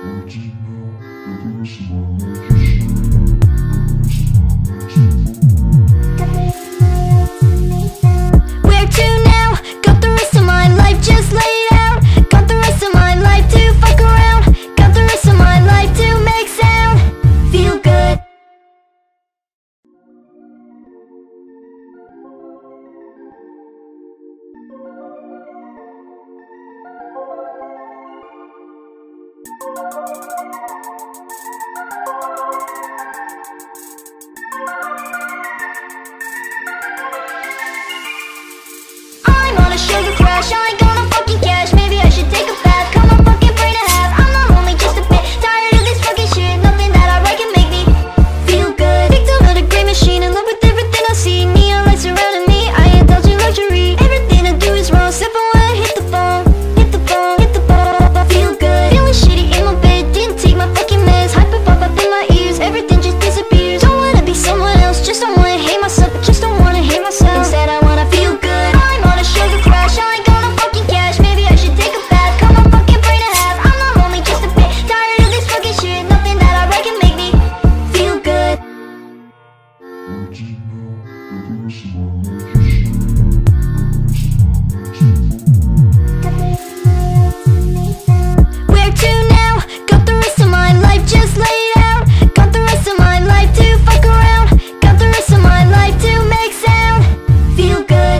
I'm on a sugar crash, I ain't gonna fucking cash. Maybe I should take a bath, cut my fucking brain in half. I'm not lonely, just a bit tired of this fucking shit. Nothing that I write can make me feel good. Victim of the great machine, in love with everything I see. Neon lights surrounding me, I indulge in luxury. Everything I do is wrong, except for when I hit the phone. Hit the phone, hit the phone. Feel good, feeling shitty in my bed. Didn't take my fucking meds, hyper pop up in my ears. Everything just disappears. Don't wanna be someone else, just don't wanna hate myself, but just don't wanna hate myself. Instead I wanna feel good. I'm on a sugar crash, I ain't gonna fucking cash. Maybe I should take a bath, cut my fucking brain in half. I'm not lonely, just a bit tired of this fucking shit. Nothing that I write can make me feel good. Where to now? Got the rest of my life just laid out. Got the rest of my life to fuck around. Got the rest of my life to make sound. Feel good.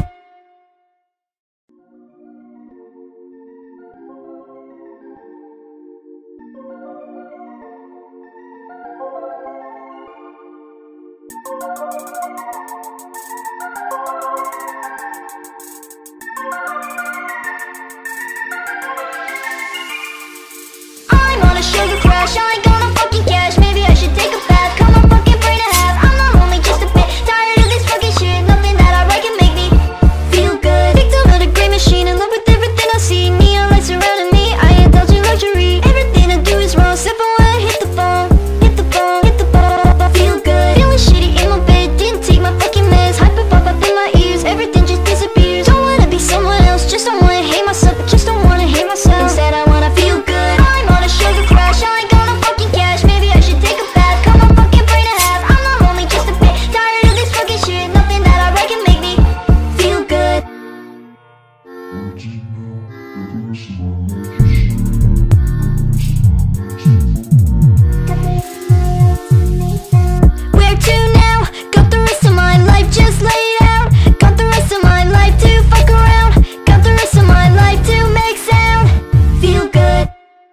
I'm on a sugar crash, I ain't gonna fucking cash. Maybe I should take a bath, cut my fucking brain in half. I'm not lonely, just a bit tired of this fucking shit. Nothing that I write can make me feel good. Victim of the great machine, in love with everything I see. Neon lights surrounding me, I indulge in luxury. Everything I do is wrong, except for when I hit the phone. Hit the phone, hit the phone. Feel good, feeling shitty in my bed. Didn't take my fucking meds, hyper pop up in my ears. Everything just disappears. Don't wanna be someone else, just don't wanna hate myself, but just don't wanna hate myself. Instead I wanna feel good. I'm on a sugar crash, I ain't gonna fucking cash. Maybe I should take a bath, cut my fucking brain in half. I'm not lonely, just a bit tired of this fucking shit. Nothing that I write can make me feel good. Where to now? Got the rest of my life just laid out. Got the rest of my life to fuck around. Got the rest of my life to make sound. Feel good.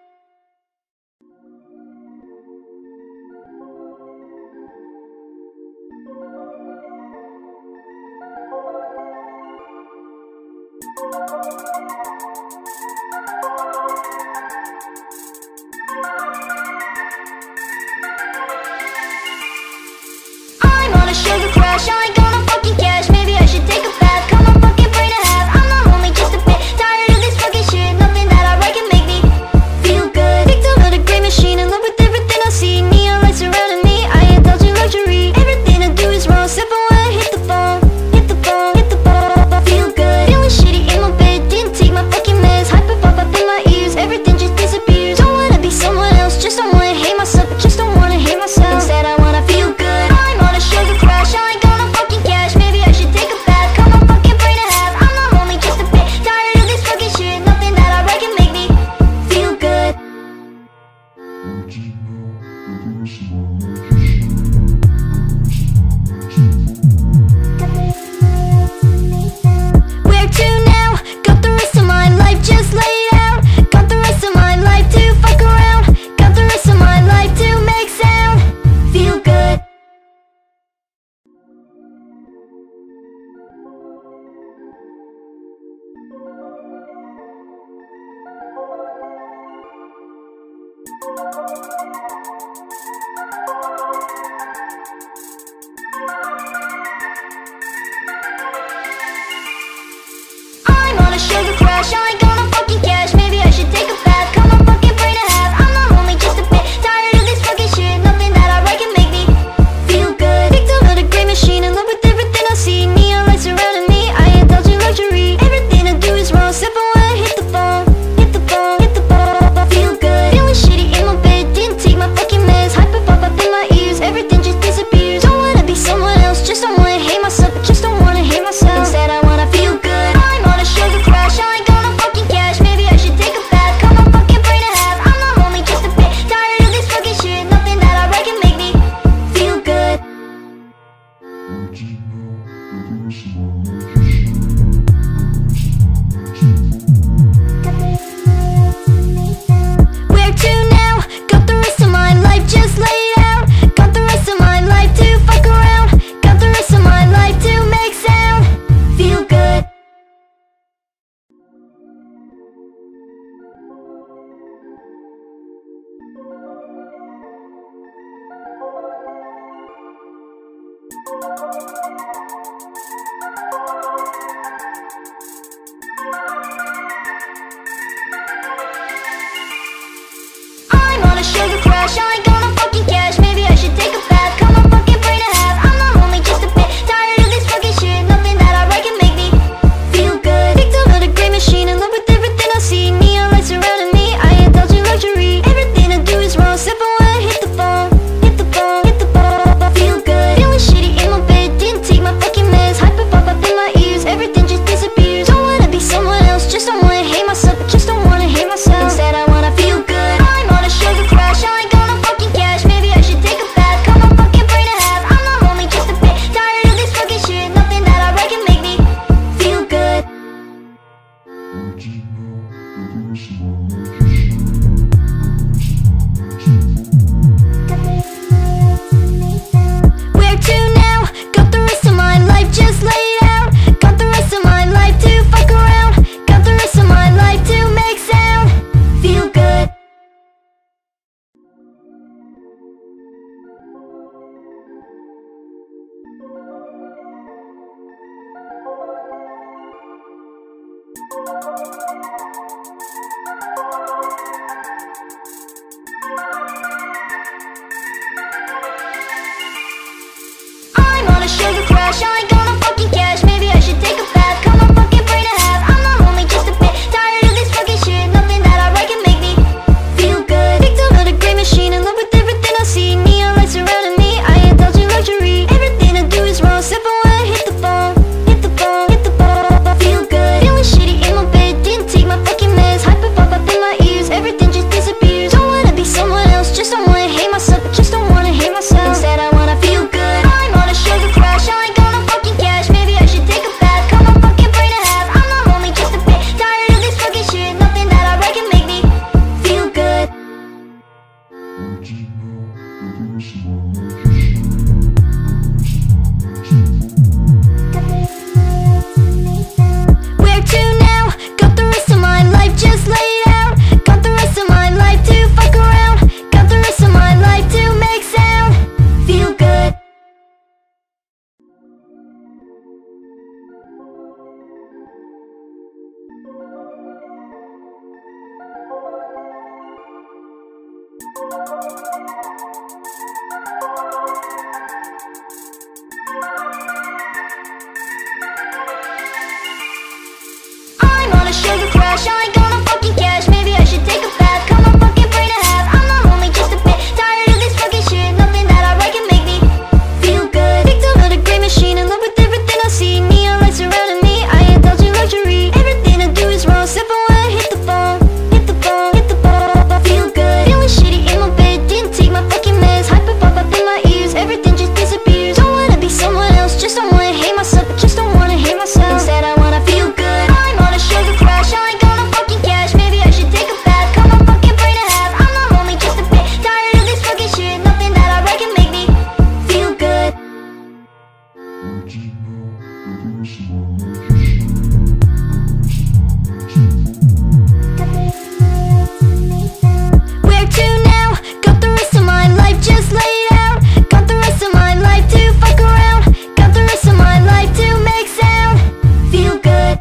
I'm on a sugar crash, I ain't gonna fucking cash. Maybe I should take a bath, cut my fucking brain in half. I'm not lonely, just a bit tired of this fucking shit. Nothing that I write can make me feel good. Victim of the great machine, in love with everything I see. Neon lights surrounding me, I indulge in luxury. Everything I do is wrong, except for when I hit the phone. Hit the phone, hit the phone. Feel good, feeling shitty in my bed. Didn't take my fucking meds, hyper pop up in my ears. Everything just disappears. Don't wanna be someone else, just don't wanna hate myself, but just don't wanna hate myself. Instead I wanna feel good. I'm on a sugar crash, I ain't gonna fucking cash. Maybe I should take a bath, cut my fucking brain in half. I'm not lonely, just a bit tired of this fucking shit. Nothing that I write can make me feel good. Where to now? Got the rest of my life just laid out. Got the rest of my life to fuck around. Got the rest of my life to make sound. Feel good. I'm on a sugar crash, I ain't gonna fucking cash. Maybe I should take a bath, cut my fucking brain in half. I'm not lonely, just a bit tired of this fucking shit. Nothing that I write can make me feel good. Victim of the great machine, in love with everything I see. Neon lights surrounding me, I indulge in luxury. Everything I do is wrong, except for when I hit the phone. Hit the phone, hit the phone. Feel good, feeling shitty in my bed. SugarCrash, I ain't gonna fucking cash. Maybe I should take a bath, cut my fucking brain in half. I'm not lonely, just a bit tired of this fucking shit. Nothing that I write can make me feel good. Victim of the great machine, in love with everything I see. Neon lights surrounding me, I indulge in luxury. Everything I do is wrong, except for when I hit the phone. Hit the phone, hit the phone. Feel good, feeling shitty in my bed. Didn't take my fucking meds, hyper pop up in my ears. Everything just disappears. Don't wanna be someone else, just don't wanna hate myself, just don't wanna hate myself. Instead I wanna feel good. I'm on a sugar crash, I ain't gonna fucking cash. Maybe I should take a bath, cut my fucking brain in half. I'm not lonely, just a bit tired of this fucking shit. Nothing that I write can make me feel good. Where to now? Got the rest of my life just laid out. Got the rest of my life to fuck around. Got the rest of my life to make sound. Feel good. I'm on a sugar crash, I ain't gonna fucking cash. Maybe I should take a bath, cut my fucking brain in half. I'm not lonely, just a bit tired of this fucking shit. Nothing that I write can make me feel good. Victim of the great machine, in love with everything I see. Neon lights surrounding me, I indulge in luxury. Everything I do is wrong, except for when I hit the phone. Hit the phone, hit the phone. Feel good, feeling shitty in my bed. Didn't take my fucking meds, hyper pop up in my ears. Everything just disappears. Don't wanna be someone else, just don't wanna hate myself, just don't wanna hate myself. Instead I wanna feel good. I'm on a sugar crash, I ain't gonna fucking cash. Maybe I should take a bath, cut my fucking brain in half. I'm not lonely, just a bit tired of this fucking shit. Nothing that I write can make me feel good. Where to now? Got the rest of my life just laid out. Got the rest of my life to fuck around. Got the rest of my life to make sound. Feel good. I'm on a sugar crash, I ain't gonna fucking cash. Maybe I should take a bath, cut my fucking brain in half. I'm not lonely, just a bit tired of this fucking shit. Nothing that I write can make me feel good. Victim of the great machine, in love with everything I see. Neon lights surrounding me, I indulge in luxury. Everything I do is wrong, except for when I hit the phone. Hit the phone, hit the phone. Feel good, feeling shitty in my bed. Didn't take my fucking meds, hyper pop up in my ears. Everything just disappears. Don't wanna be someone else, just don't wanna hate myself, just don't wanna hate myself. Instead I wanna feel good. I'm on a sugar crash, I ain't gonna fucking cash. Maybe I should take a bath, cut my fucking brain in half. I'm not lonely, just a bit tired of this fucking shit. Nothing that I write can make me feel good. Where to now? Got the rest of my life just laid out. Got the rest of my life to fuck around. Got the rest of my life to make sound. Feel good.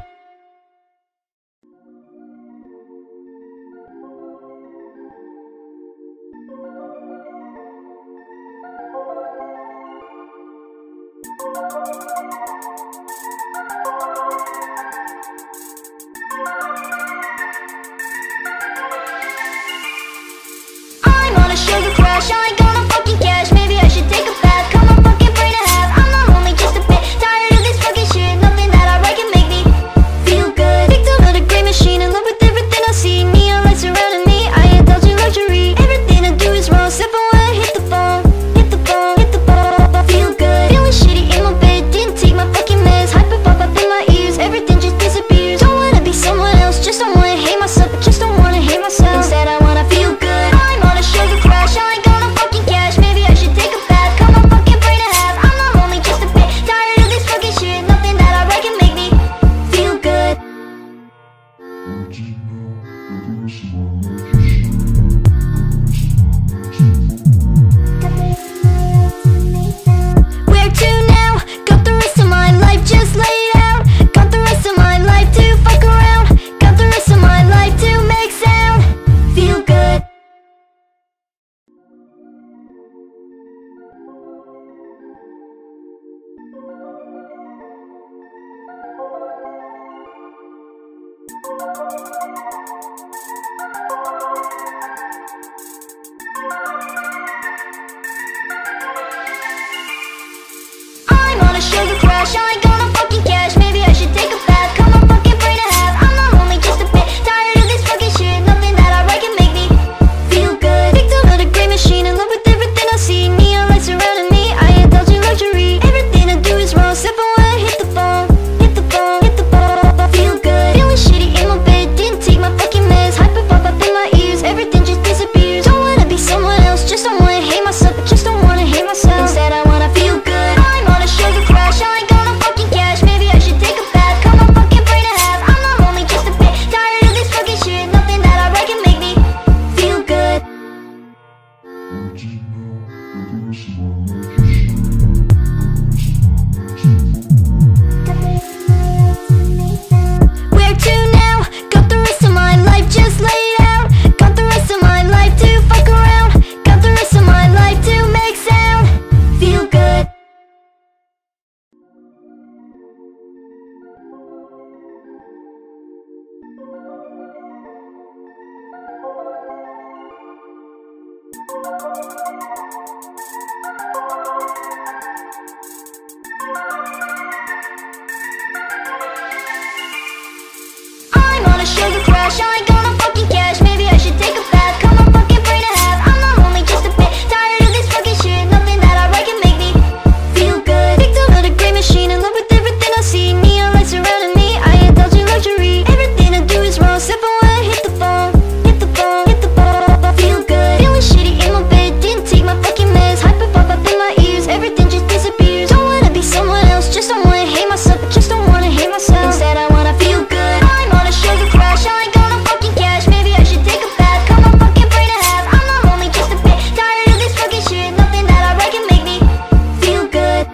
I'm on a sugar crash, I ain't gonna fucking cash. Maybe I should take a bath, cut my fucking brain in half. I'm not lonely, just a bit tired of this fucking shit. Nothing that I write can make me feel good. Victim of the great machine, in love with everything I see. Neon lights surrounding me, I indulge in luxury. Everything I do is wrong, except for when I hit the phone. Hit the phone, hit the phone. Feel good, feeling shitty in my bed. Didn't take my fucking meds, hyper pop up in my ears. Everything just disappears. Don't wanna be someone else, just don't wanna hate myself, just don't wanna hate myself. Instead I wanna feel good. I'm on a sugar crash, I ain't gonna fucking Where to now? Got the rest of my life just laid out. Got the rest of my life to fuck around. Got the rest of my life to make sound. Feel good. I'm on a sugar crash, I ain't gonna fucking cash. Maybe I should take a bath, cut my fucking brain in half. I'm not lonely, just a bit tired of this fucking shit. Nothing that I write can make me feel good. Victim of the great machine, in love with everything I see. Neon lights surrounding me, I indulge in luxury. Everything I do is wrong, except for when I hit the phone. Hit the phone, hit the phone. Feel good, feeling shitty in my bed. Didn't take my fucking meds, hyper pop up in my ears. Everything just disappears. Don't wanna be someone else, just don't wanna hate myself, but just don't wanna hate myself. Instead I wanna feel good. I'm on a sugar crash, I ain't gonna fucking cash. Maybe I should take a bath, cut my fucking brain in half. I'm not lonely, just a bit tired of this fucking shit. Nothing that I write can make me feel good.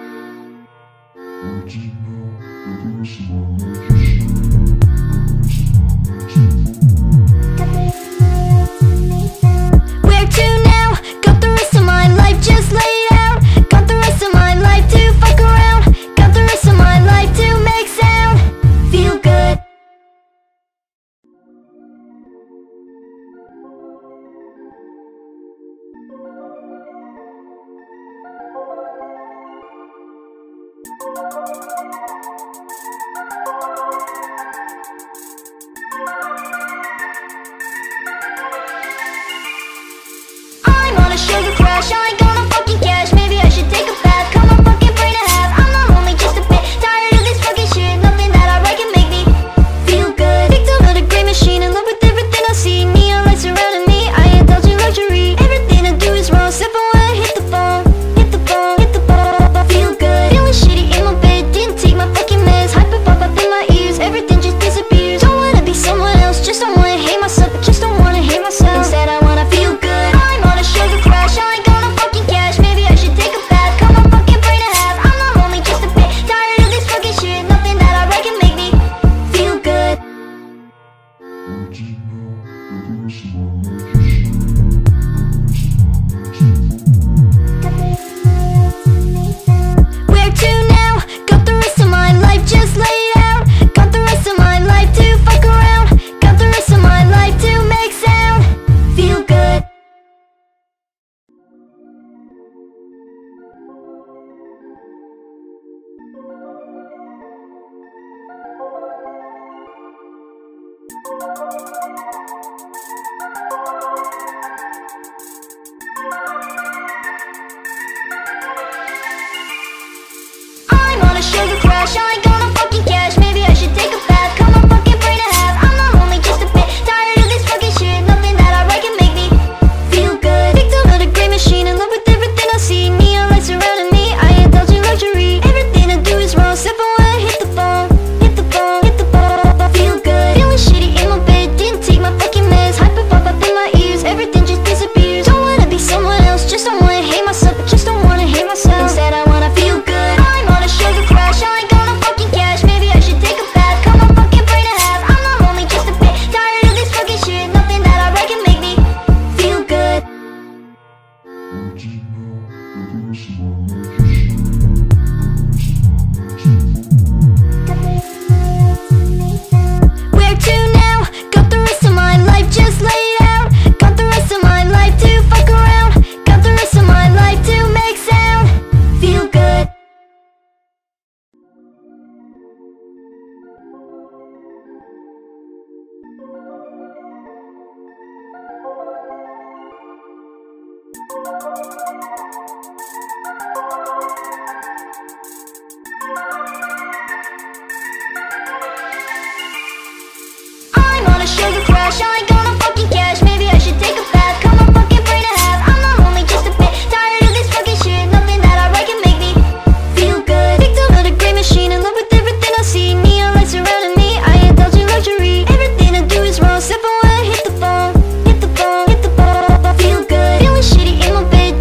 Where to now? Got the rest of my life just laid out. Got the rest of my life to fuck around. Got the rest of my life to make sound. Feel good. I'm on a sugar crash, I ain't gonna fucking cash. Maybe I should take a bath, cut my fucking brain in half. I'm not lonely, just a bit tired of this fucking shit. Nothing that I write can make me feel good. Victim of the great machine, in love with everything I see. Neon lights surrounding me, I indulge in luxury. Everything I do is wrong, except for when I hit the phone. Hit the phone, hit the phone. Feel good, feeling shitty in my bed. Didn't take my fucking meds, hyper pop up in my ears. Everything just disappears. Don't wanna be someone else, just don't wanna hate myself, but just don't wanna hate myself. Instead I wanna feel good. I'm on a sugar crash, I ain't gonna fucking cash. Maybe I should take a bath, cut my fucking brain in half. I'm not lonely, just a bit tired of this fucking shit. Nothing that I write can make me feel good. Where to now? Got the rest of my life just laid out. Got the rest of my life to fuck around. Got the rest of my life to make sound. Feel good. I'm on a sugar crash, I ain't gonna fucking cash. Maybe I should take a bath, cut my fucking brain in half. I'm not lonely, just a bit tired of this fucking shit. Nothing that I write can make me feel good. Victim of the great machine, in love with everything I see. Neon lights surrounding me, I indulge in luxury. Everything I do is wrong, except for when I hit the phone. Hit the phone, hit the phone. Feel good, feeling shitty in my bed. Didn't take my fucking meds, hyper pop up in my ears. Everything just disappears. Don't wanna be someone else, just don't wanna hate myself, but just don't wanna hate myself. Instead I wanna feel good. I'm on a sugar crash, I ain't gonna fucking cash. Maybe I should take a bath, cut my fucking brain in half. I'm not lonely, just a bit tired of this fucking shit. Nothing that I write can make me feel good. Where to now? Got the rest of my life just laid out. Got the rest of my life to fuck around. Got the rest of my life to make sound. Feel good. I'm on a sugar crash, I ain't gonna fucking cash. Maybe I should take a bath, cut my fucking brain in half. I'm not lonely, just a bit tired of this fucking shit. Nothing that I write can make me feel good. Victim of the great machine, in love with everything I see. Neon lights surrounding me, I indulge in luxury. Everything I do is wrong, except for when I hit the phone. Hit the phone, hit the phone. Feel good, feeling shitty in my bed.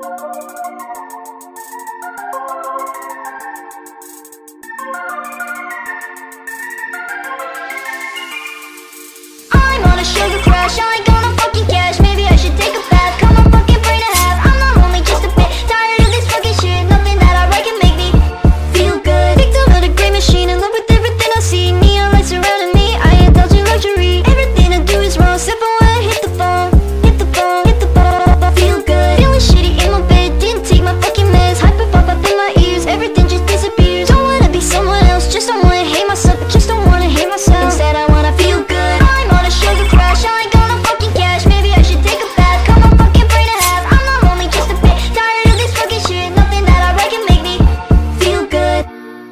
I'm on a sugar crash, I ain't gonna fucking cash. Maybe I should take a bath, cut my fucking brain in half. I'm not lonely, just a bit tired of this fucking shit. Nothing that I write can make me feel good. Victim of the great machine, in love with everything I see. Neon lights surrounding me, I indulge in luxury. Everything I do is wrong, except for when I hit the phone. Hit the phone, hit the phone. Feel good, feeling shitty in my bed. Didn't take my fucking meds, hyper pop up in my ears. Everything just disappears. Don't wanna be someone else, just don't wanna hate myself. Just don't wanna hate myself. Instead I wanna feel good. I'm on a sugar crash, I ain't gonna fucking cash. Maybe I should take a bath, cut my fucking brain in half. I'm not lonely, just a bit tired of this fucking shit. Nothing that I write can make me feel good.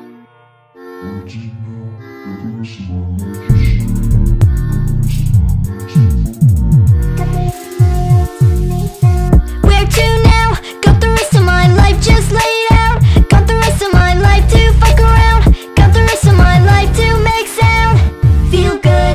Where to now? Got the rest of my life just laid out. Got the rest of my life to fuck around. Got the rest of my life to make sound. Feel good.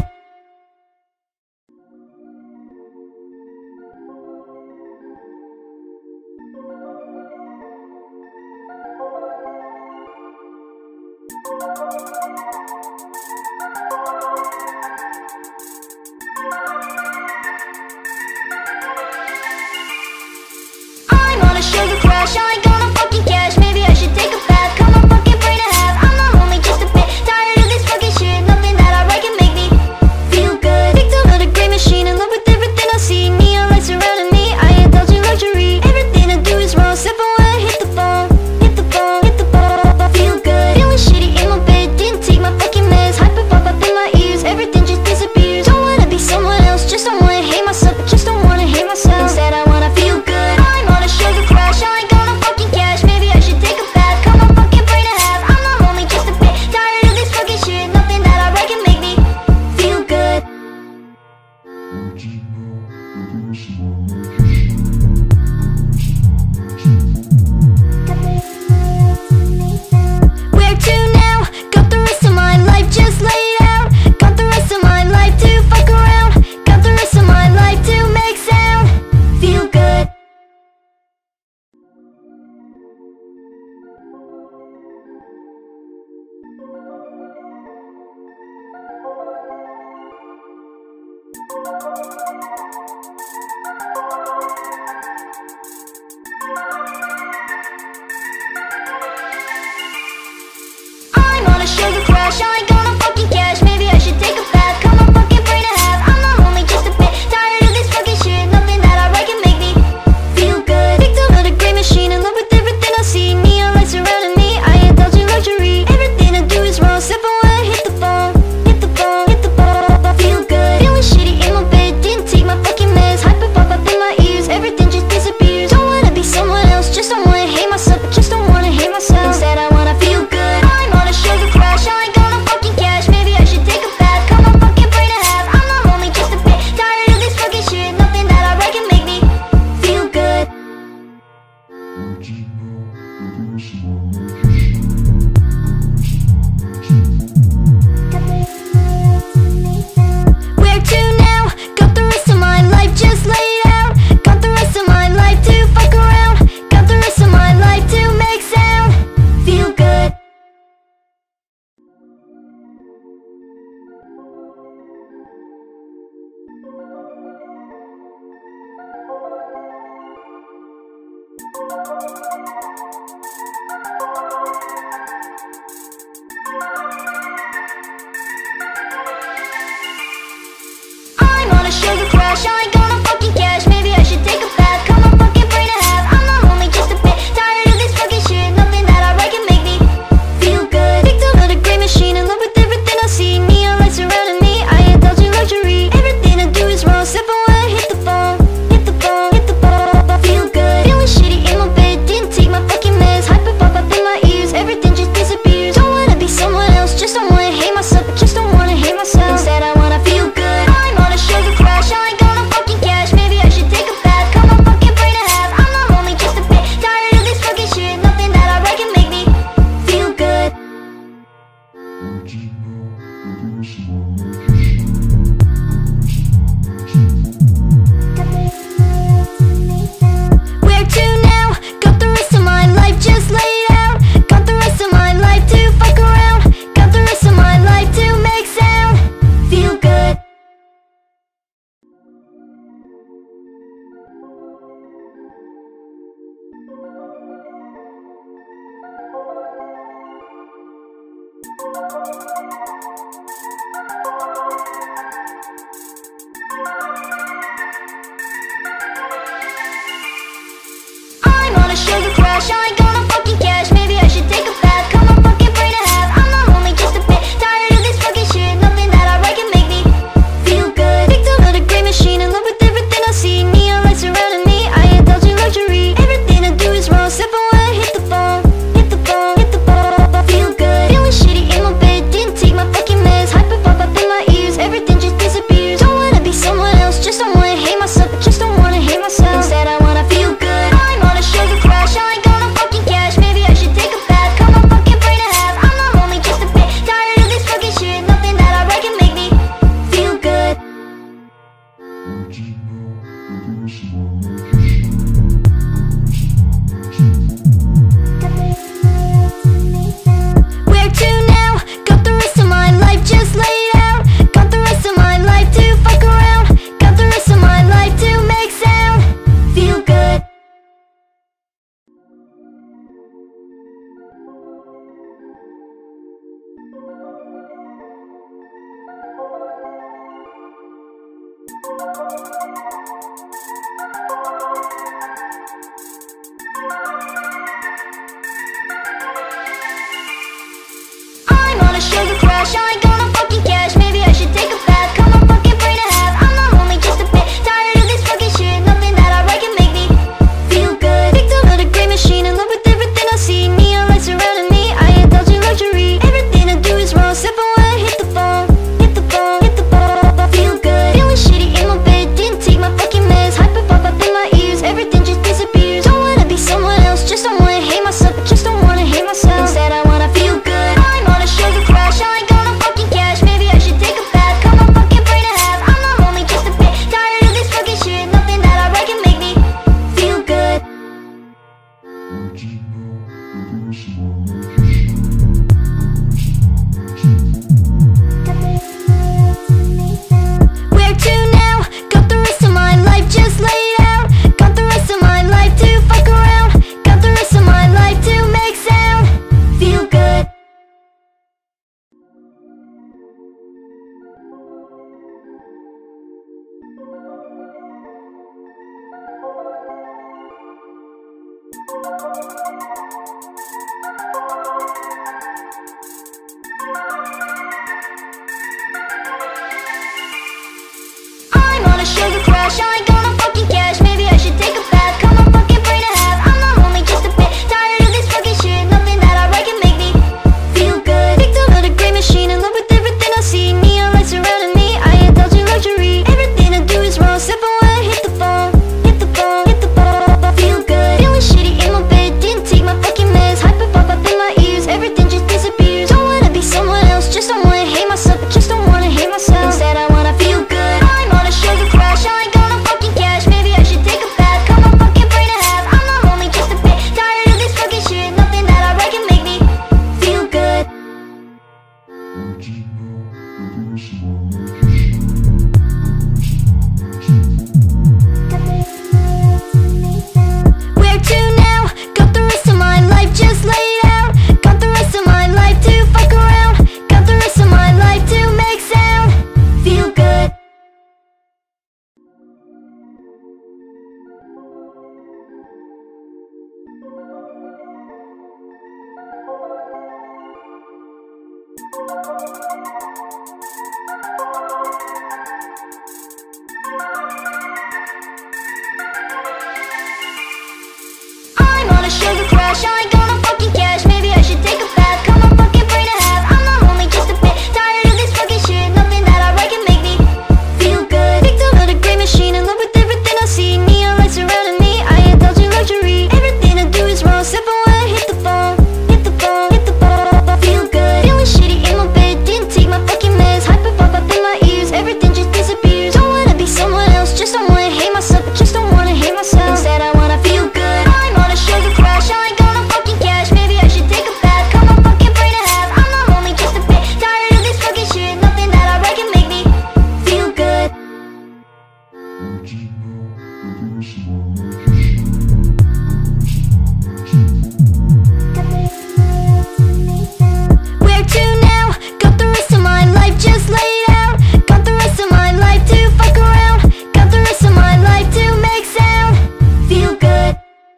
I'm on a sugar crash, I ain't gonna fucking cash. Maybe I should take a bath, cut my fucking brain in half. I'm not lonely, just a bit tired of this fucking shit. Nothing that I write can make me feel good. Victim of the great machine, in love with everything I see. Neon lights surrounding me, I indulge in luxury. Everything I do is wrong, except for when I hit the phone. Hit the phone, hit the phone. Feel good, feeling shitty in my bed. Didn't take my fucking meds, hyper pop up in my ears. Everything just disappears. Don't wanna be someone else, just don't wanna hate myself. Just don't wanna hate myself. Instead I wanna feel good. I'm on a sugar crash, I ain't gonna fucking cash. Maybe I should take a bath, cut my fucking brain in half. I'm not lonely, just a bit tired of this fucking shit. Nothing that I write can make me feel good. Where to now? Got the rest of my life just laid out. Got the rest of my life to fuck around. Got the rest of my life to make sound. Feel good. I'm on a sugar crash, I ain't gonna fucking cash. Maybe I should take a bath, cut my fucking brain in half. I'm not lonely, just a bit tired of this fucking shit. Nothing that I write can make me feel good. Victim of the great machine, in love with everything I see. Neon lights surrounding me, I indulge in luxury. Everything I do is wrong, except for when I hit the phone. Hit the phone, hit the phone. Feel good, feeling shitty in my bed. Didn't take my fucking meds, hyper pop up in my ears. Everything just disappears. Don't wanna be someone else, just don't wanna hate myself. Just don't wanna hate myself. Instead I wanna feel good. I'm on a sugar crash, I ain't gonna fucking cash. Maybe I should take a bath, cut my fucking brain in half. I'm not lonely, just a bit tired of this fucking shit. Nothing that I write can make me feel good. Where to now? Got the rest of my life just laid out. Got the rest of my life to fuck around. Got the rest of my life to make sound. Feel good. I'm on a sugar crash, I ain't gonna fucking cash. Maybe I should take a bath, cut my fucking brain in half. I'm not lonely, just a bit tired of this fucking shit. Nothing that I write can make me feel good. Victim of the great machine, in love with everything I see. Neon lights surrounding me, I indulge in luxury. Everything I do is wrong, except for when I hit the phone. Hit the phone, hit the phone. Feel good, feeling shitty in my bed. Didn't take my fucking meds, hyper pop up in my ears. Everything just disappears. Don't wanna be someone else, just don't wanna hate myself. Just don't wanna hate myself. Instead I wanna feel good. I'm on a sugar crash, I ain't gonna fucking I'm on a sugar crash, I ain't gonna fucking cash. Maybe I should take a bath, cut my fucking brain in half. I'm not lonely, just a bit tired of this fucking shit. Nothing that I write can make me feel good. Victim of the great machine, in love with everything I see. Neon lights surrounding me, I indulge in luxury. Everything I do is wrong, except for when I hit the phone. Hit the phone, hit the phone. Feel good, feeling shitty in my bed. Didn't take my fucking meds, hyper pop up in my ears. Everything just disappears. Don't wanna be someone else, just don't wanna hate myself, just don't wanna hate myself. Instead I wanna feel good. I'm on a sugar crash, I ain't gonna fucking cash. Maybe I should take a bath, cut my fucking brain in half. I'm not lonely, just a bit tired of this fucking shit. Nothing that I write can make me feel good. Where to now? Got the rest of my life just laid out. Got the rest of my life to fuck around. Got the rest of my life to make sound. Feel good. I'm on a sugar crash, I ain't gonna fucking cash. Maybe I should take a bath, cut my fucking brain in half. I'm not lonely, just a bit tired of this fucking shit. Nothing that I write can make me feel good. Victim of the great machine, in love with everything I see. Neon lights surrounding me, I indulge in luxury. Everything I do is wrong, except for when I hit the phone. Hit the phone, hit the phone. Feel good, feeling shitty in my bed. Didn't take my fucking meds, hyper pop up in my ears. Everything just disappears. Don't wanna be someone else, just don't wanna hate myself, just don't wanna hate myself. Instead I wanna feel good. I'm on a sugar crash, I ain't gonna fucking cash. Maybe I should take a bath, cut my fucking brain in half. I'm not lonely, just a bit tired of this fucking shit. Nothing that I write can make me feel good. Where to now? Got the rest of my life just laid out. Got the rest of my life to fuck around. Got the rest of my life to make sound. Feel good. I'm on a sugar crash, I ain't gonna fucking cash. Maybe I should take a bath, cut my fucking brain in half. I'm not lonely, just a bit tired of this fucking shit. Nothing that I write can make me feel good. Victim of the great machine, in love with everything I see. Neon lights surrounding me, I indulge in luxury. Everything I do is wrong, except for when I hit the phone. Hit the phone, hit the phone. Feel good, feeling shitty in my bed. Didn't take my fucking meds, hyper pop up in my ears. Everything I do is wrong, except for when I hit the phone. Hit the phone, hit the phone. Feel good, feeling shitty in my bed. Didn't take my fucking meds, hyper pop up in my ears. Everything just disappears. Don't wanna be someone else, just don't wanna hate myself, just don't wanna hate myself. Instead I wanna feel good. I'm on a sugar crash, I ain't gonna fucking cash. Maybe I should take a bath, cut my fucking brain in half. I'm not lonely, just a bit tired of this fucking shit. Nothing that I write can make me feel good. Didn't take my fucking meds, hyper pop up in my ears. Everything just disappears. Don't wanna be someone else, just don't wanna hate myself, just don't wanna hate myself. Instead I wanna feel good. I'm on a sugar crash, I ain't gonna fucking cash. Maybe I should take a bath, cut my fucking brain in half. I'm not lonely, just a bit tired of this fucking shit. Nothing that I write can make me feel good. Where to now? Got the rest of my life just laid out. Got the rest of my life to fuck around. Got the rest of my life to make sound. Feel good.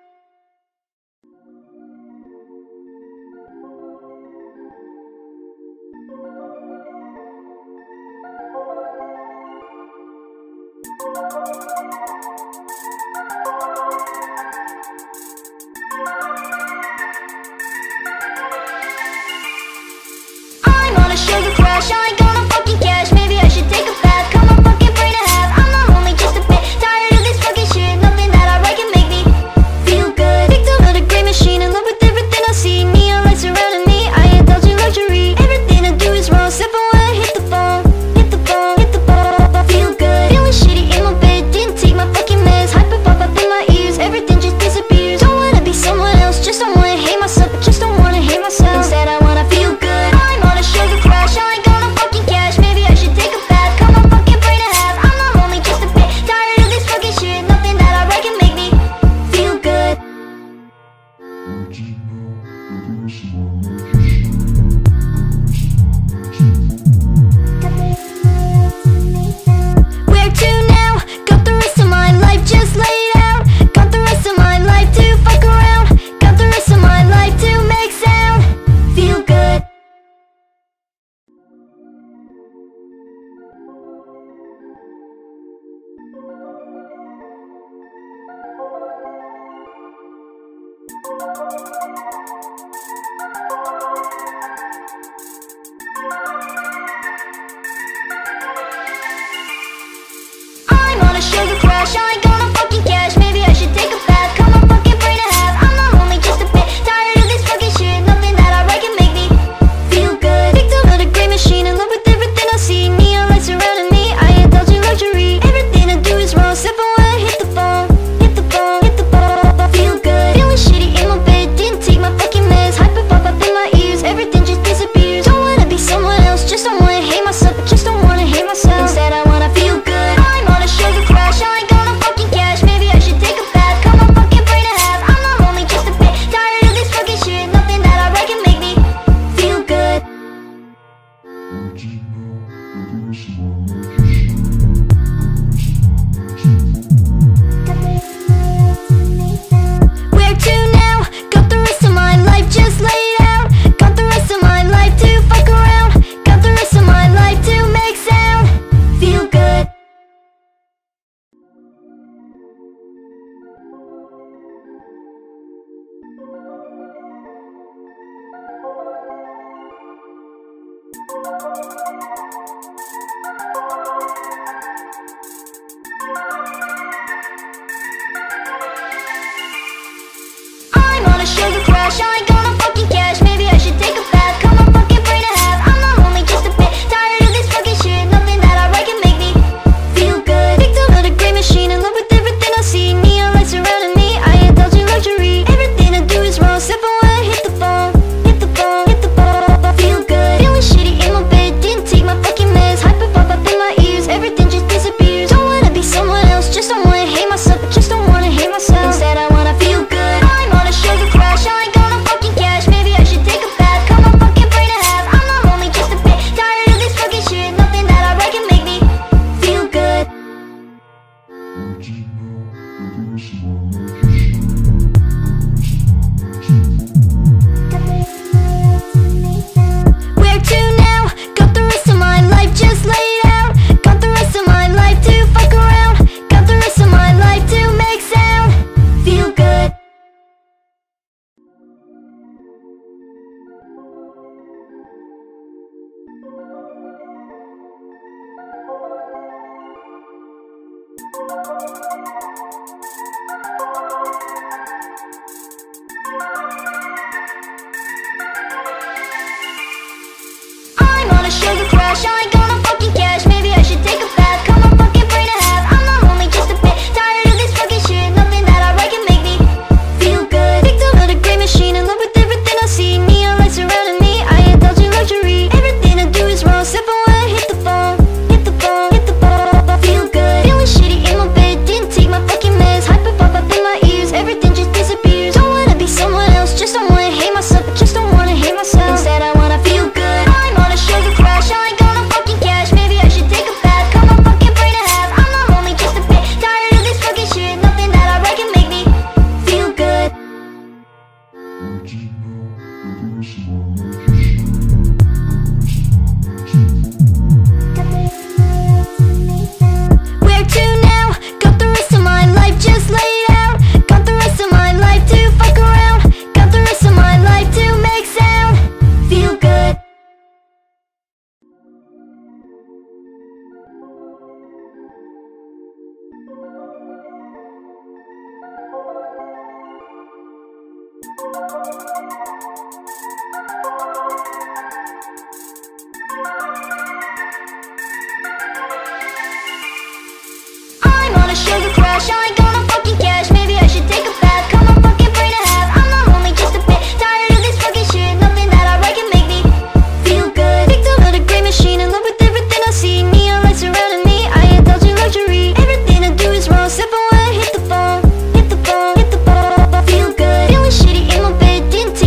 I'm on a sugar crash, I ain't gonna fucking cash. Maybe I should take a bath, cut my fucking brain in half. I'm not lonely, just a bit tired of this fucking shit. Nothing that I write can make me feel good. Victim of the great machine, in love with everything I see. Neon lights surrounding me, I indulge in luxury. Everything I do is wrong, except for when I hit the phone. Hit the phone, hit the phone. Feel good, feeling shitty in my bed. Didn't I'm on a sugar crash, I ain't gonna fucking cash. Maybe I should take a bath, cut my fucking brain in half. I'm not lonely, just a bit tired of this fucking shit. Nothing that I write can make me feel good. Victim of the great machine, in love with everything I see. Neon lights surrounding me, I indulge in luxury. Everything I do is wrong, except for when I hit the phone. Hit the phone, hit the phone. Feel good, feeling shitty in my bed. Didn't take my fucking meds, hyper pop up in my ears. Everything just disappears. Don't wanna be someone else, just don't wanna hate myself, but just don't wanna hate myself. Instead I wanna feel good. I'm on a sugar crash, I ain't gonna fucking cash. Maybe I should take a bath, cut my fucking brain in half. I'm not lonely, just a bit tired of this fucking shit. Nothing that I write can make me feel good. Where to now? Got the rest of my life just laid out. Got the rest of my life to fuck around. Got the rest of my life to make sound. Feel good. I'm on a sugar crash, I ain't gonna fucking cash. Maybe I should take a bath, cut my fucking brain in half. I'm not lonely, just a bit tired of this fucking shit. Nothing that I write can make me feel good. Victim of the great machine, in love with everything I see. Neon lights surrounding me, I indulge in luxury. Everything I do is wrong, except for when I hit the phone. Hit the phone, hit the phone. Feel good, feeling shitty in my bed. Didn't take my fucking meds, hyper pop up in my ears. Everything just disappears. Don't wanna be someone else, just don't wanna hate myself, but just don't wanna hate myself. Instead I wanna feel good. I'm on a sugar crash, I ain't gonna fucking cash. Maybe I should take a bath, cut my fucking brain in half. I'm not lonely, just a bit tired of this fucking shit. Nothing that I write can make me feel good. Where to now? Got the rest of my life just laid out. Got the rest of my life to fuck around. Got the rest of my life to make sound. Feel good. I'm on a sugar crash, I ain't gonna fucking cash. Maybe I should take a bath, cut my fucking brain in half. I'm not lonely, just a bit tired of this fucking shit. Nothing that I write can make me feel good. Victim of the great machine, in love with everything I see. Neon lights surrounding me, I indulge in luxury. Everything I do is wrong, except for when I hit the phone. Hit the phone, hit the phone. Feel good, feeling shitty in my bed. Didn't take my fucking meds, hyper pop up in my ears. Everything just disappears. Don't wanna be someone else, just don't wanna hate myself, but just don't wanna hate myself. Instead I wanna feel good. I'm on a sugar crash, I ain't gonna fucking cash. Maybe I should take a bath, cut my fucking brain in half. I'm not lonely, just a bit tired of this fucking shit. Nothing that I write can make me feel good. Where to now? Got the rest of my life just laid out. Got the rest of my life to fuck around. Got the rest of my life to make sound. Feel good. I'm on a sugar crash, I ain't gonna fucking cash. Maybe I should take a bath, cut my fucking brain in half. I'm not lonely, just a bit tired of this fucking shit. Nothing that I write can make me feel good. Victim of the great machine, in love with everything I see. Neon lights surrounding me, I indulge in luxury. Everything I do is wrong, except for when I hit the phone. Hit the phone, hit the phone. Feel good, feeling shitty in my bed. Didn't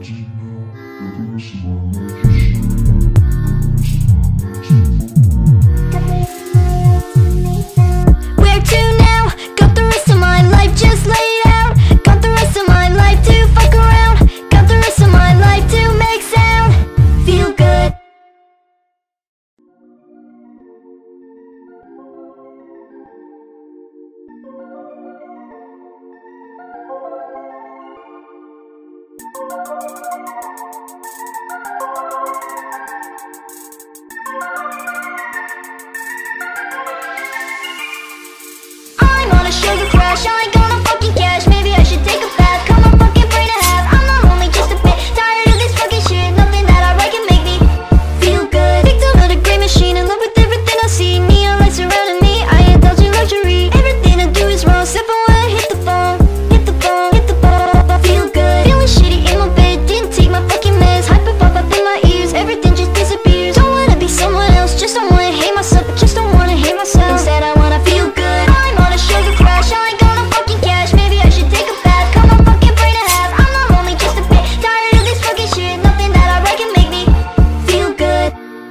Where to now? Got the rest of my life just laid out. Got the rest of my life to fuck around. Got the rest of my life to make sound. Feel good. I'm on a sugar crash, I ain't gonna fucking cash. Maybe I should take a bath, cut my fucking brain in half. I'm not lonely, just a bit tired of this fucking shit. Nothing that I write can make me feel good. Victim of the great machine, in love with everything I see. Neon lights surrounding me, I indulge in luxury. Everything I do is wrong, except for when I hit the phone. Hit the phone, hit the phone. Feel good, feeling shitty in my bed. Didn't take my fucking meds, hyper pop up in my ears. Everything just disappears. Don't wanna be someone else, just don't wanna hate myself. Just don't wanna hate myself. Instead I wanna feel good. I'm on a sugar crash, I ain't gonna fucking cash. Maybe I should take a bath, cut my fucking brain in half. I'm not lonely, just a bit tired of this fucking shit. Nothing that I write can make me feel good.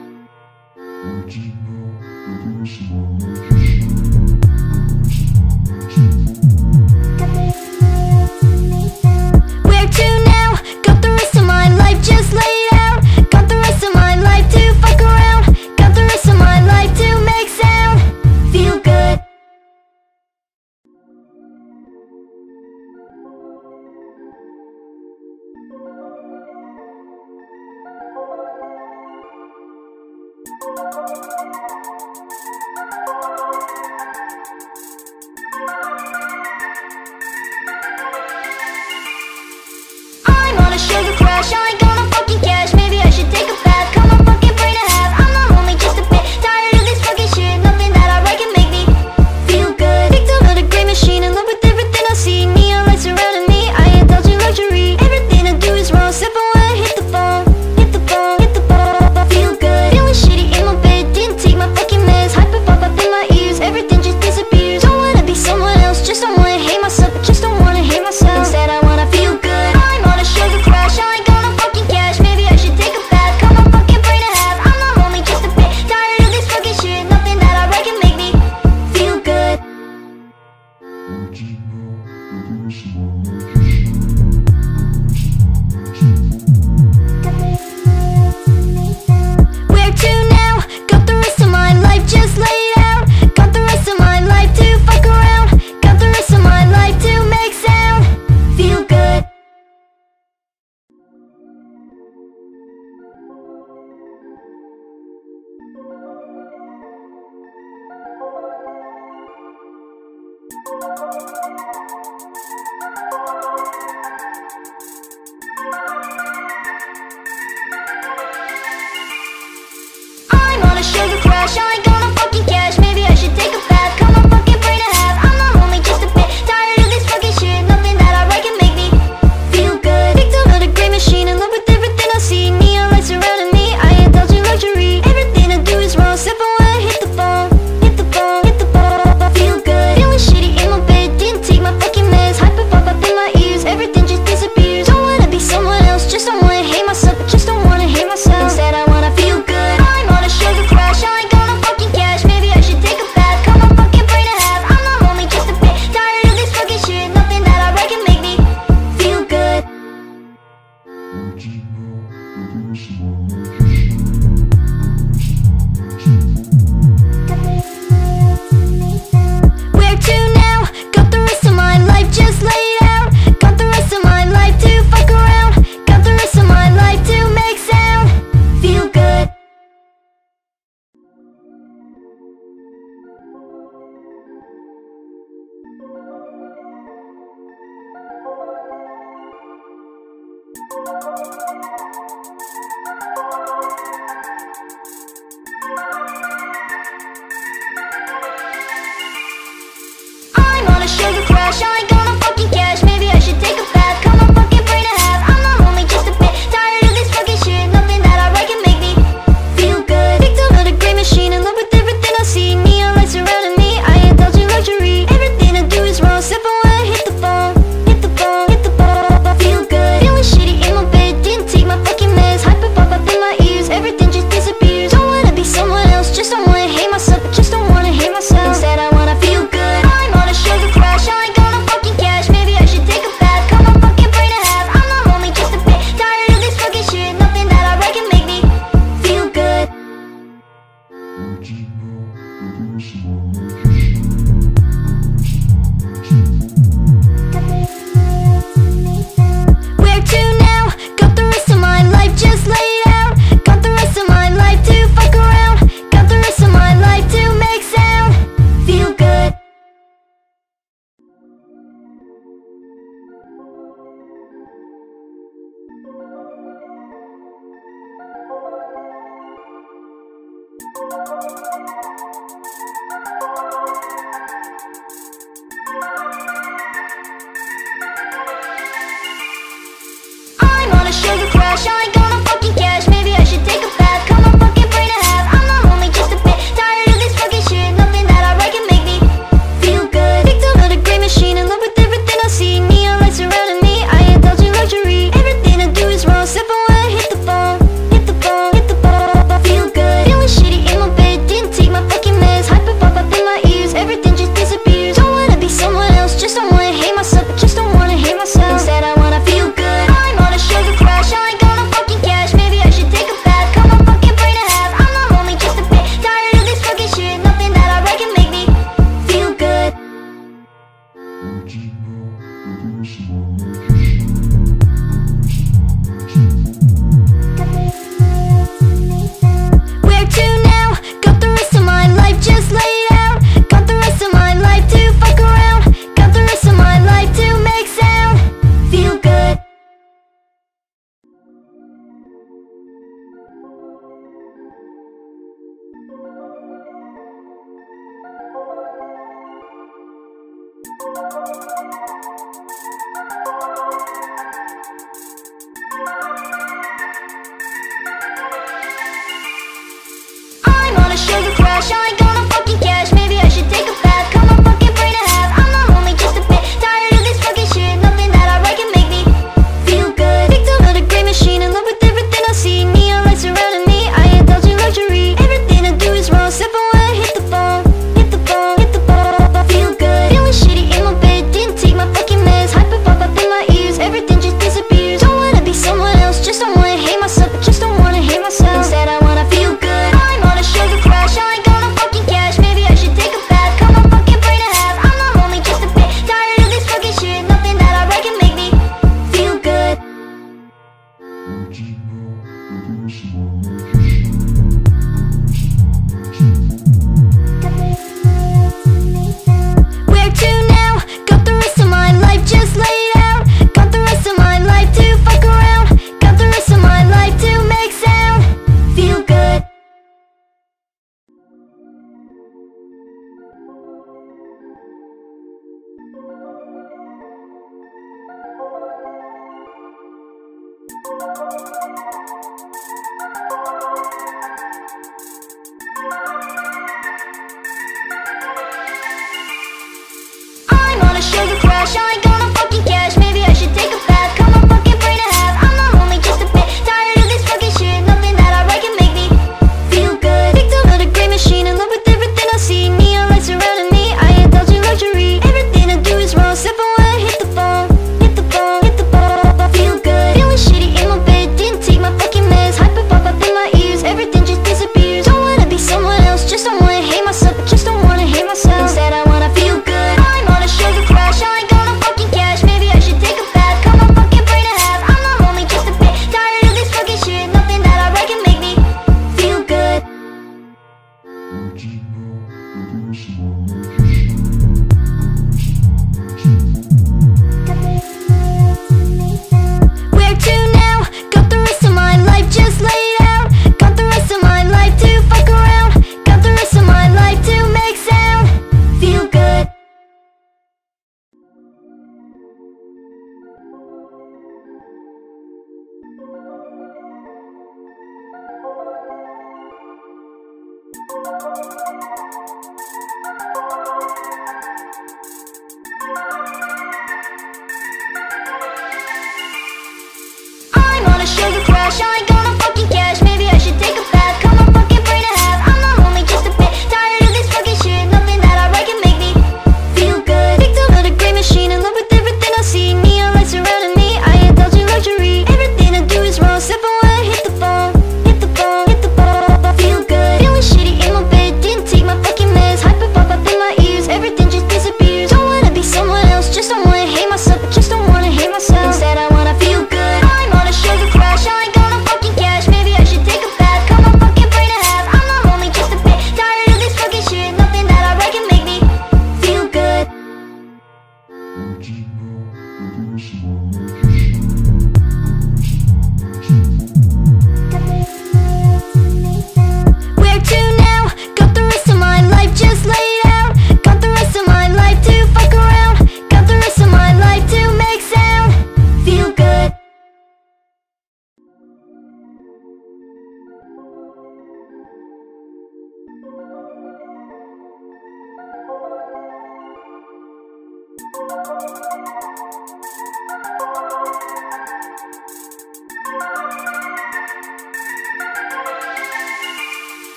Where to now? Got the rest of my life just laid out. Got the rest of my life to fuck around. Got the rest of my life to make sound. Feel good. I'm on a sugar crash, I ain't gonna fucking cash. Maybe I should take a bath, cut my fucking brain in half. I'm not lonely, just a bit tired of this fucking shit. Nothing that I write can make me feel good. Victim of the great machine, in love with everything I see. Neon lights surrounding me, I indulge in luxury. Everything I do is wrong, except for when I hit the phone. Hit the phone, hit the phone. Feel good, feeling shitty in my bed. Didn't take my fucking meds, hyper pop up in my ears. Everything just disappears. Don't wanna be someone else, just don't wanna hate myself. Just don't wanna hate myself. Instead I wanna feel good. I'm on a sugar crash, I ain't gonna fucking cash. Maybe I should take a bath, cut my fucking brain in half. I'm not lonely, just a bit tired of this fucking shit. Nothing that I write can make me feel good. Where to now? Got the rest of my life just laid out. Got the rest of my life to fuck around. Got the rest of my life to make sound. Feel good. I'm on a sugar crash, I ain't gonna fucking cash. Maybe I should take a bath, cut my fucking brain in half. I'm not lonely, just a bit tired of this fucking shit. Nothing that I write can make me feel good. Victim of the great machine, in love with everything I see. Neon lights surrounding me, I indulge in luxury. Everything I do is wrong, except for when I hit the phone. Hit the phone, hit the phone. Feel good, feeling shitty in my bed. Didn't take my fucking meds, hyper pop up in my ears. Everything just disappears. Don't wanna be someone else, just don't wanna hate myself. Just don't wanna hate myself. Instead I wanna feel good. I'm on a sugar crash, I ain't gonna fucking I'm on a sugar crash, I ain't gonna fucking cash. Maybe I should take a bath, cut my fucking brain in half. I'm not lonely, just a bit tired of this fucking shit. Nothing that I write can make me feel good. Victim of the great machine, in love with everything I see. Neon lights surrounding me, I indulge in luxury. Everything I do is wrong, except for when I hit the phone. Hit the phone, hit the phone. Feel good, feeling shitty in my bed. Didn't take my fucking meds, hyper pop up in my ears. Everything just disappears. Don't wanna be someone else, just don't wanna hate myself. Just don't wanna hate myself. Instead I wanna feel good. I'm on a sugar crash, I ain't gonna fucking cash. Maybe I should take a bath, cut my fucking brain in half. I'm not lonely, just a bit tired of this fucking shit. Nothing that I write can make me feel good. Where to now? Got the rest of my life just laid out. Got the rest of my life to fuck around. Got the rest of my life to make sound. Feel good. I'm on a sugar crash, I ain't gonna fucking cash. Maybe I should take a bath, cut my fucking brain in half. I'm not lonely, just a bit tired of this fucking shit. Nothing that I write can make me feel good. Victim of the great machine, in love with everything I see. Neon lights surrounding me, I indulge in luxury. Everything I do is wrong, except for when I hit the phone. Hit the phone, hit the phone. Feel good, feeling shitty in my bed. Didn't take my fucking meds, hyper pop up in my ears. Everything just disappears. Don't wanna be someone else, just don't wanna hate myself. Just don't wanna hate myself. Instead I wanna feel good. I'm on a sugar crash, I ain't gonna fucking cash. Maybe I should take a bath, cut my fucking brain in half. I'm not lonely, just a bit tired of this fucking shit. Nothing that I write can make me feel good. Where to now? Got the rest of my life just laid out. Got the rest of my life to fuck around. Got the rest of my life to make sound. Feel good. I'm on a sugar crash, I ain't gonna fucking cash. Maybe I should take a bath, cut my fucking brain in half. I'm not lonely, just a bit tired of this fucking shit. Nothing that I write can make me feel good. Victim of the great machine, in love with everything I see. Neon lights surrounding me, I indulge in luxury. Everything I do is wrong, except for when I hit the phone. Hit the phone, hit the phone. Feel good, feeling shitty in my bed. Didn't take my fucking meds, hyper pop up in my ears. Everything just disappears. Don't wanna be someone else, just don't wanna hate myself. Just don't wanna hate myself. Instead I wanna feel good. I'm on a sugar crash, I ain't gonna fucking cash. Maybe I should take a bath, cut my fucking brain in half. I'm not lonely, just a bit tired of this fucking shit. Nothing that I write can make me feel good. Where to now? Got the rest of my life just laid out. Got the rest of my life to fuck around. Got the rest of my life to make sound. Feel good. I'm on a sugar crash, I ain't gonna fucking cash. Maybe I should take a bath, cut my fucking brain in half. I'm not lonely, just a bit tired of this fucking shit. Nothing that I write can make me feel good. Victim of the great machine, in love with everything I see. Neon lights surrounding me, I indulge in luxury. Everything I do is wrong, except for when I hit the phone. Hit the phone, hit the phone. Feel good, feeling shitty in my bed. Didn't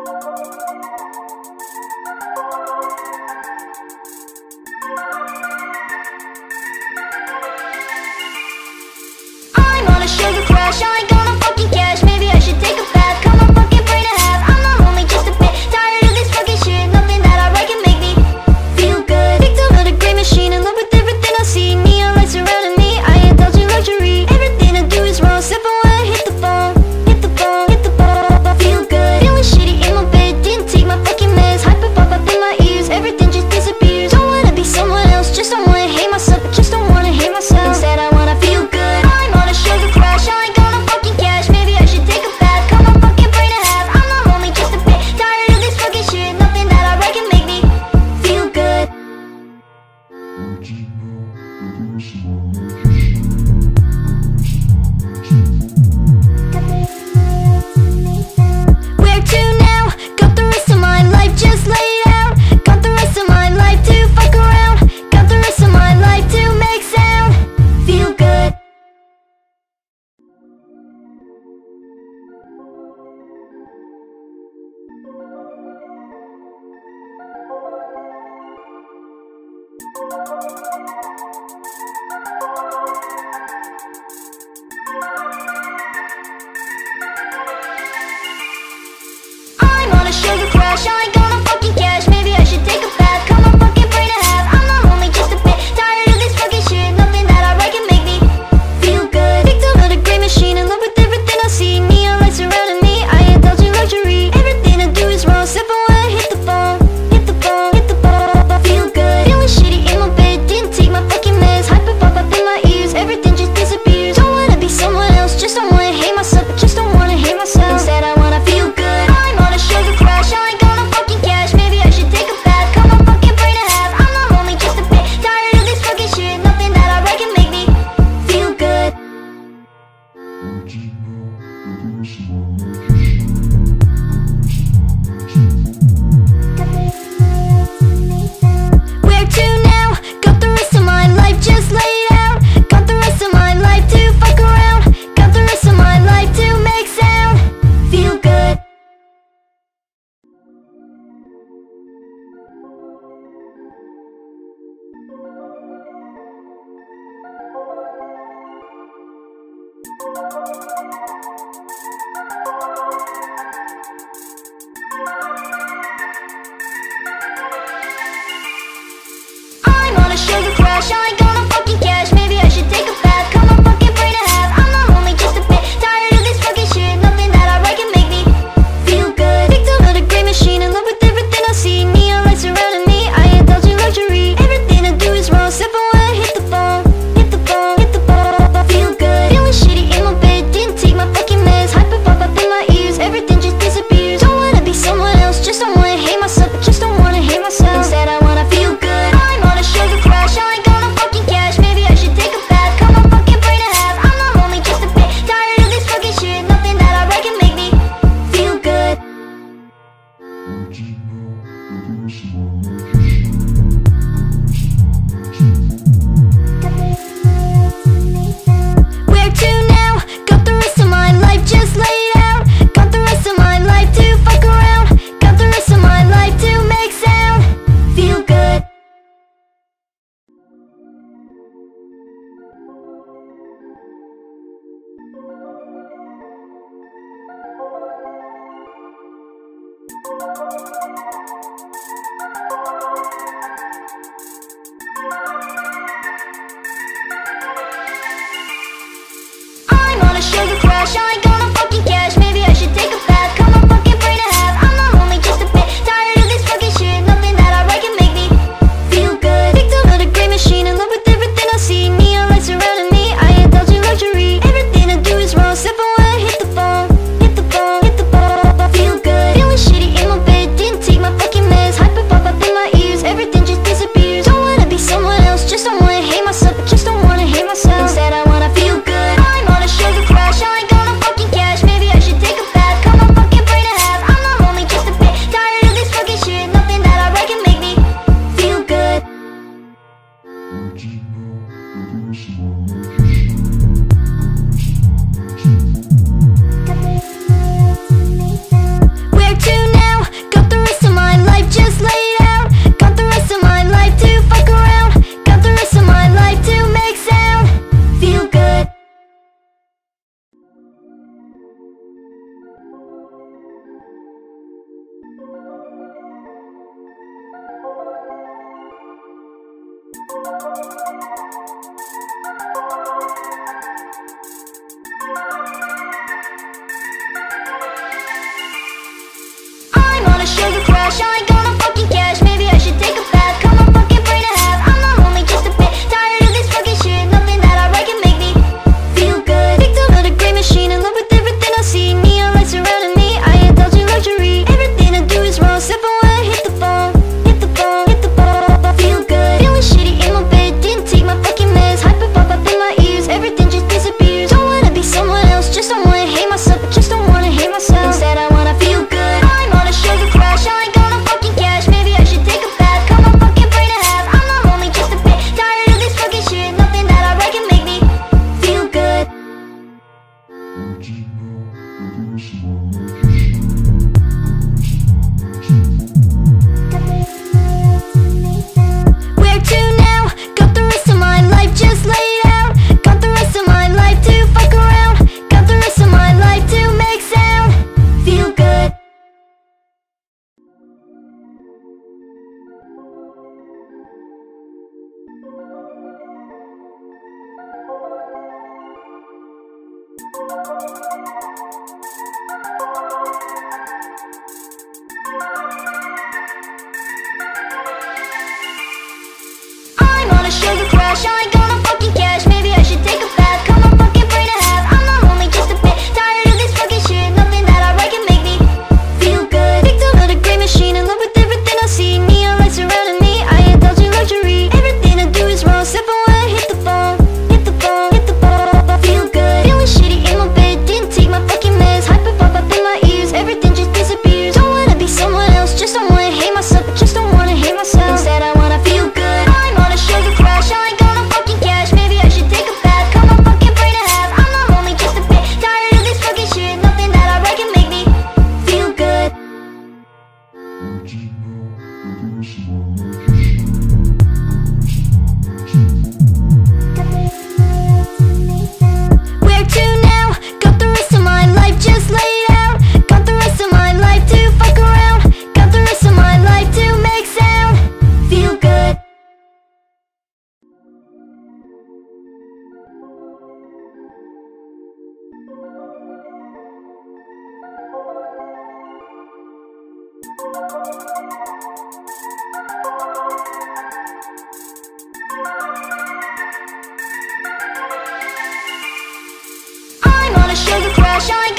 I'm on a sugar crash, I ain't gonna fucking cash. Maybe I should take a bath, cut my fucking brain in half. I'm not lonely, just a bit tired of this fucking shit. Nothing that I write can make me feel good. Victim of the great machine, in love with everything I see. Neon lights surrounding me, I indulge in luxury. Everything I do is wrong, except for when I hit the phone. Hit the phone, hit the phone. Feel good, feeling shitty in my bed. Didn't take my fucking meds, hyper pop up in my ears. Everything just disappears. Don't wanna be someone else, just don't wanna hate myself. Just don't wanna hate myself. Instead I wanna feel good. I'm on a sugar crash, I ain't gonna fucking cash. Maybe I should take a bath, cut my fucking brain in half. I'm not lonely, just a bit tired of this fucking shit. Nothing that I write can make me feel good. Where to now? Got the rest of my life just laid out. Got the rest of my life to fuck around. Got the rest of my life to make sound. Feel good. I'm on a sugar crash, I ain't gonna fucking cash. Maybe I should take a bath, cut my fucking brain in half. I'm not lonely, just a bit tired of this fucking shit. Nothing that I write can make me feel good. Victim of the great machine, in love with everything I see. Neon lights surrounding me, I indulge in luxury. Everything I do is wrong, except for when I hit the phone. Hit the phone, hit the phone. Feel good, feeling shitty in my bed. Didn't take my fucking meds, hyper pop up in my ears. Everything just disappears. Don't wanna be someone else, just don't wanna hate myself. Just don't wanna hate myself. Instead I wanna feel good. I'm on a sugar crash, I ain't gonna fucking cash. Maybe I should take a bath, cut my fucking brain in half. I'm not lonely, just a bit tired of this fucking shit. Nothing that I write can make me feel good. Where to now? Got the rest of my life just laid out. Got the rest of my life to fuck around. Got the rest of my life to make sound. Feel good. I'm on a sugar crash, I ain't gonna fucking cash. Maybe I should take a bath, cut my fucking brain in half. I'm not lonely, just a bit tired of this fucking shit. Nothing that I write can make me feel good. Victim of the great machine, in love with everything I see. Neon lights surrounding me, I indulge in luxury. Everything I do is wrong, except for when I hit the phone. Hit the phone, hit the phone. Feel good, feeling shitty in my bed. Didn't take my fucking meds, hyper pop up in my ears. Everything just disappears. Don't wanna be someone else, just don't wanna hate myself. Just don't wanna hate myself. Instead I wanna feel good. I'm on a sugar crash, I ain't gonna fucking cash. Maybe I should take a bath, cut my fucking brain in half. I'm not lonely, just a bit tired of this fucking shit. Nothing that I write can make me feel good. Where to now? Got the rest of my life just laid out. Got the rest of my life to fuck around. Got the rest of my life to make sound. Feel good. I'm on a sugar crash, I ain't gonna fucking cash. Maybe I should take a bath, cut my fucking brain in half. I'm not lonely, just a bit tired of this fucking shit. Nothing that I write can make me feel good. Victim of the great machine, in love with everything I see. Neon lights surrounding me, I indulge in luxury. Everything I do is wrong, except for when I hit the phone. Hit the phone, hit the phone. Feel good, feeling shitty in my bed. I'm on a sugar crash, I ain't gonna fucking cash. Maybe I should take a bath, cut my fucking brain in half. I'm not lonely, just a bit tired of this fucking shit. Nothing that I write can make me feel good. Victim of the great machine, in love with everything I see. Neon lights surrounding me, I indulge in luxury. Everything I do is wrong, except for when I hit the phone. Hit the phone, hit the phone. Feel good, feeling shitty in my bed. Didn't take my fucking meds, hyper pop up in my ears. Everything just disappears. Don't wanna be someone else, just don't wanna hate myself, but just don't wanna hate myself. Instead I wanna feel good. I'm on a sugar crash, I ain't gonna fucking cash. Maybe I should take a bath, cut my fucking brain in half. I'm not lonely, just a bit tired of this fucking shit. Nothing that I write can make me feel good. Where to now? Got the rest of my life just laid out. Got the rest of my life to fuck around. Got the rest of my life to make sound. Feel good. I'm on a sugar crash, I ain't gonna fucking cash. Maybe I should take a bath, cut my fucking brain in half. I'm not lonely, just a bit tired of this fucking shit. Nothing that I write can make me feel good. Victim of the great machine, in love with everything I see. Neon lights surrounding me, I indulge in luxury. Everything I do is wrong, except for when I hit the phone. Hit the phone, hit the phone. Feel good, feeling shitty in my bed. Didn't take my fucking meds, hyper pop up in my ears. Everything just disappears. Don't wanna be someone else, just don't wanna hate myself, but just don't wanna hate myself. Instead I wanna feel good. I'm on a sugar crash, I ain't gonna fucking cash. Maybe I should take a bath, cut my fucking brain in half. I'm not lonely, just a bit tired of this fucking shit. Nothing that I write can make me feel good. Where to now? Got the rest of my life just laid out. Got the rest of my life to fuck around. Got the rest of my life to make sound. Feel good. I'm on a sugar crash, I ain't